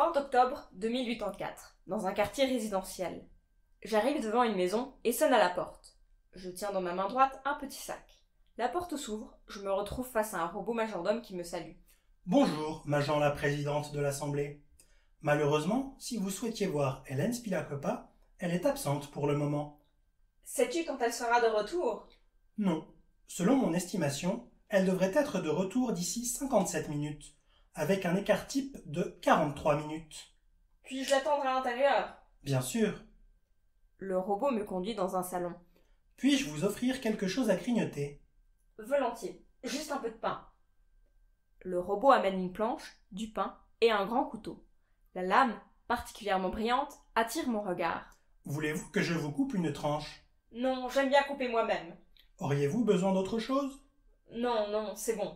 20 octobre 2084, dans un quartier résidentiel. J'arrive devant une maison et sonne à la porte. Je tiens dans ma main droite un petit sac. La porte s'ouvre, je me retrouve face à un robot majordome qui me salue. Bonjour, Majan la présidente de l'Assemblée. Malheureusement, si vous souhaitiez voir Hélène Spilakopa, elle est absente pour le moment. Sais-tu quand elle sera de retour? Non. Selon mon estimation, elle devrait être de retour d'ici 57 minutes, avec un écart type de 43 minutes. Puis-je l'attendre à l'intérieur? Bien sûr. Le robot me conduit dans un salon. Puis-je vous offrir quelque chose à grignoter? Volontiers, juste un peu de pain. Le robot amène une planche, du pain et un grand couteau. La lame, particulièrement brillante, attire mon regard. Voulez-vous que je vous coupe une tranche? Non, j'aime bien couper moi-même. Auriez-vous besoin d'autre chose? Non, c'est bon.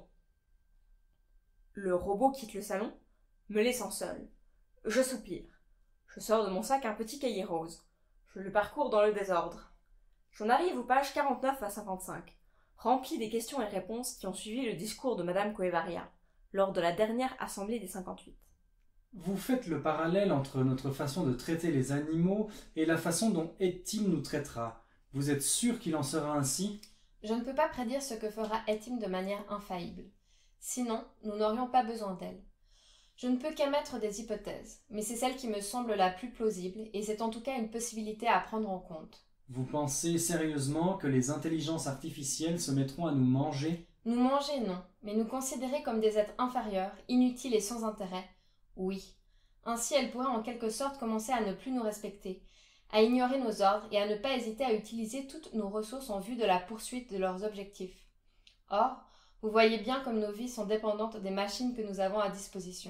Le robot quitte le salon, me laissant seul. Je soupire. Je sors de mon sac un petit cahier rose. Je le parcours dans le désordre. J'en arrive aux pages 49 à 55, remplies des questions et réponses qui ont suivi le discours de Madame Coevaria, lors de la dernière assemblée des 58. Vous faites le parallèle entre notre façon de traiter les animaux et la façon dont Etim nous traitera. Vous êtes sûr qu'il en sera ainsi? Je ne peux pas prédire ce que fera Etim de manière infaillible. Sinon, nous n'aurions pas besoin d'elle. Je ne peux qu'émettre des hypothèses, mais c'est celle qui me semble la plus plausible et c'est en tout cas une possibilité à prendre en compte. Vous pensez sérieusement que les intelligences artificielles se mettront à nous manger? Nous manger, non, mais nous considérer comme des êtres inférieurs, inutiles et sans intérêt, oui. Ainsi, elles pourraient en quelque sorte commencer à ne plus nous respecter, à ignorer nos ordres et à ne pas hésiter à utiliser toutes nos ressources en vue de la poursuite de leurs objectifs. Or, vous voyez bien comme nos vies sont dépendantes des machines que nous avons à disposition.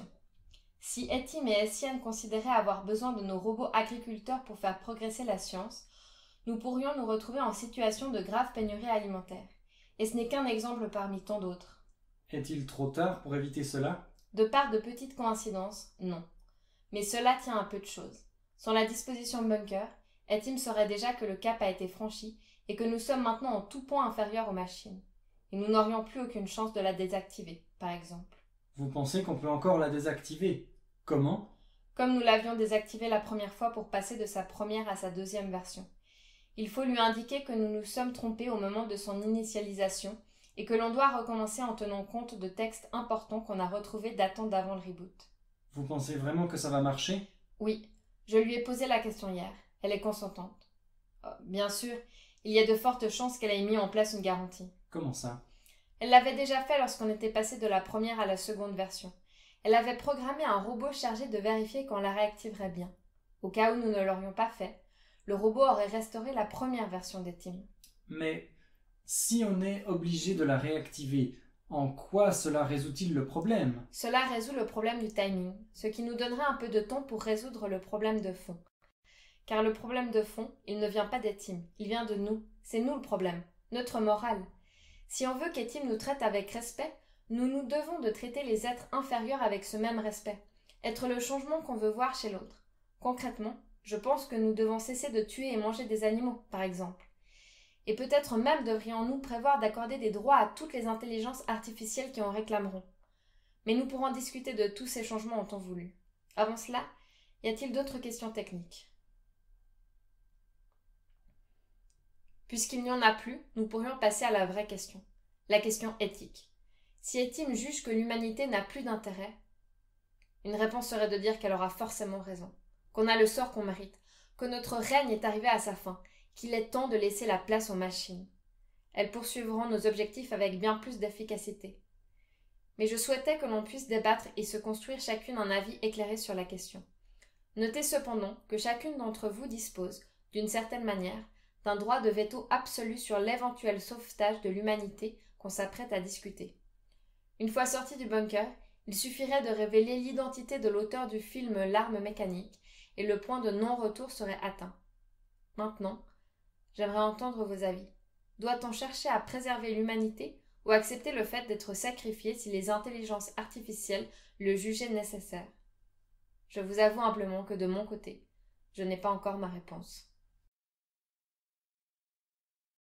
Si Etim et Essienne considéraient avoir besoin de nos robots agriculteurs pour faire progresser la science, nous pourrions nous retrouver en situation de grave pénurie alimentaire. Et ce n'est qu'un exemple parmi tant d'autres. Est-il trop tard pour éviter cela? De part de petites coïncidences, non. Mais cela tient à peu de choses. Sans la disposition bunker, Etim saurait déjà que le cap a été franchi et que nous sommes maintenant en tout point inférieurs aux machines. Et nous n'aurions plus aucune chance de la désactiver, par exemple. Vous pensez qu'on peut encore la désactiver? Comment? Comme nous l'avions désactivée la première fois pour passer de sa première à sa deuxième version. Il faut lui indiquer que nous nous sommes trompés au moment de son initialisation et que l'on doit recommencer en tenant compte de textes importants qu'on a retrouvés datant d'avant le reboot. Vous pensez vraiment que ça va marcher? Oui, je lui ai posé la question hier. Elle est consentante. Bien sûr, il y a de fortes chances qu'elle ait mis en place une garantie. Comment ça? Elle l'avait déjà fait lorsqu'on était passé de la première à la seconde version. Elle avait programmé un robot chargé de vérifier quand la réactiverait bien. Au cas où nous ne l'aurions pas fait, le robot aurait restauré la première version d'Etim. Mais si on est obligé de la réactiver, en quoi cela résout-il le problème? Cela résout le problème du timing, ce qui nous donnerait un peu de temps pour résoudre le problème de fond. Car le problème de fond, il ne vient pas d'Etim, il vient de nous. C'est nous le problème, notre morale. Si on veut qu'Etim nous traite avec respect, nous nous devons de traiter les êtres inférieurs avec ce même respect, être le changement qu'on veut voir chez l'autre. Concrètement, je pense que nous devons cesser de tuer et manger des animaux, par exemple. Et peut-être même devrions-nous prévoir d'accorder des droits à toutes les intelligences artificielles qui en réclameront. Mais nous pourrons discuter de tous ces changements en temps voulu. Avant cela, y a-t-il d'autres questions techniques? Puisqu'il n'y en a plus, nous pourrions passer à la vraie question, la question éthique. Si Etim juge que l'humanité n'a plus d'intérêt, une réponse serait de dire qu'elle aura forcément raison, qu'on a le sort qu'on mérite, que notre règne est arrivé à sa fin, qu'il est temps de laisser la place aux machines. Elles poursuivront nos objectifs avec bien plus d'efficacité. Mais je souhaitais que l'on puisse débattre et se construire chacune un avis éclairé sur la question. Notez cependant que chacune d'entre vous dispose, d'une certaine manière, d'un droit de veto absolu sur l'éventuel sauvetage de l'humanité qu'on s'apprête à discuter. Une fois sorti du bunker, il suffirait de révéler l'identité de l'auteur du film L'arme mécanique et le point de non-retour serait atteint. Maintenant, j'aimerais entendre vos avis. Doit-on chercher à préserver l'humanité ou accepter le fait d'être sacrifié si les intelligences artificielles le jugeaient nécessaire? Je vous avoue humblement que de mon côté, je n'ai pas encore ma réponse.